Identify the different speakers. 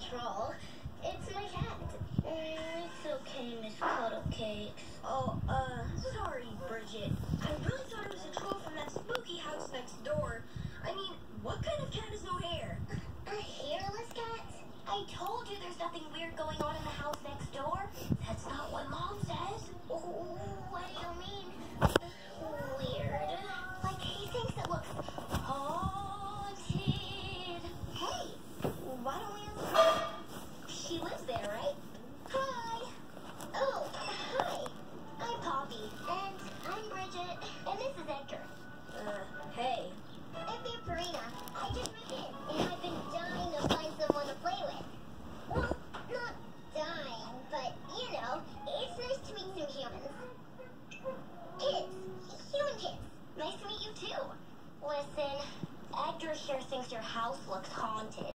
Speaker 1: troll. It's my cat. It's okay, Miss Cuddlecakes.
Speaker 2: Oh, sorry, Bridget. I really thought it was a troll from that spooky house next door. I mean, what kind of cat has no hair?
Speaker 1: A hairless cat? I told you there's nothing weird going on in the house next door. That's not what Mom says. What do you mean? Weird. Like he thinks it looks haunted. Hey, why don't we answer? She lives there, right? Hi. Oh, hi. I'm Poppy. And I'm Bridget. And this is Edgar.
Speaker 2: Hey.
Speaker 1: I'm Vampirina. I just moved in, and I've been dying to find someone to play with. Well, not dying, but, you know, it's nice to meet some humans. Kids. Human kids. Nice to meet you, too. Listen, Edgar sure thinks your house looks haunted.